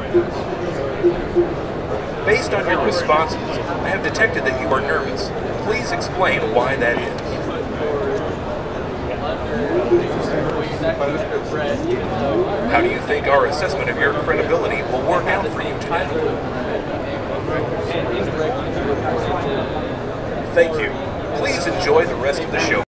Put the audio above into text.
Based on your responses, I have detected that you are nervous. Please explain why that is. How do you think our assessment of your credibility will work out for you today? Thank you. Please enjoy the rest of the show.